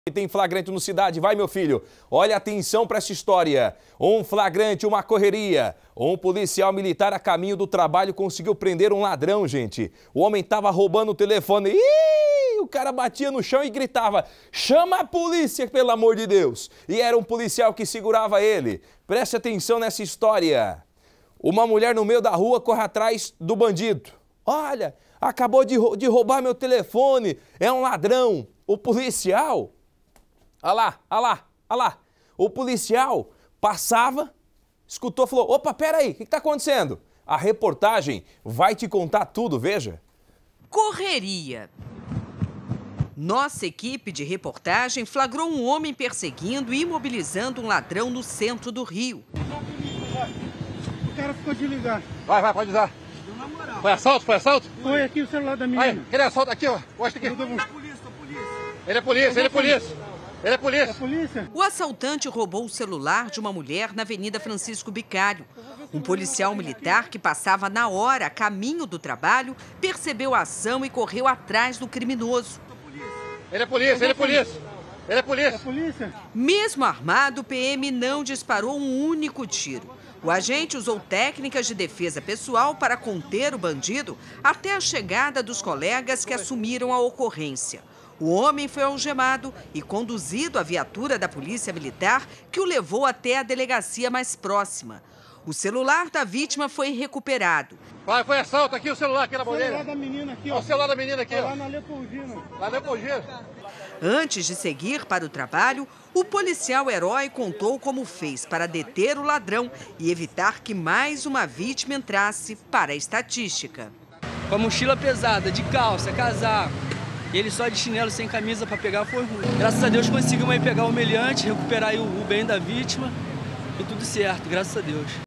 Tem flagrante no Cidade, vai meu filho, olha atenção para essa história. Um flagrante, uma correria. Um policial militar a caminho do trabalho conseguiu prender um ladrão, gente. O homem estava roubando o telefone. O cara batia no chão e gritava: chama a polícia, pelo amor de Deus. E era um policial que segurava ele. Preste atenção nessa história. Uma mulher no meio da rua corre atrás do bandido. Olha, acabou de roubar meu telefone, é um ladrão. O policial... Olha lá. O policial passava, escutou, falou: opa, peraí, o que está acontecendo? A reportagem vai te contar tudo, veja. Correria. Nossa equipe de reportagem flagrou um homem perseguindo e imobilizando um ladrão no centro do Rio. O cara ficou de ligar. Vai, pode usar. Foi assalto? Foi aqui o celular da menina. Aí, ele é assalto aqui, ó. Mostra aqui. Ele é polícia. O assaltante roubou o celular de uma mulher na Avenida Francisco Bicário. Um policial militar que passava na hora a caminho do trabalho percebeu a ação e correu atrás do criminoso. Ele é polícia. Mesmo armado, o PM não disparou um único tiro. O agente usou técnicas de defesa pessoal para conter o bandido até a chegada dos colegas que assumiram a ocorrência. O homem foi algemado e conduzido à viatura da Polícia Militar, que o levou até a delegacia mais próxima. O celular da vítima foi recuperado. Foi assalto aqui, o celular aqui na bandeira. O celular da menina aqui, ó. O celular da menina aqui, ó. Lá na Leopoldina. Antes de seguir para o trabalho, o policial herói contou como fez para deter o ladrão e evitar que mais uma vítima entrasse para a estatística. Com a mochila pesada, de calça, casaco, e ele só de chinelo sem camisa para pegar foi ruim. Graças a Deus conseguimos aí pegar o humilhante, recuperar aí o bem da vítima e tudo certo, graças a Deus.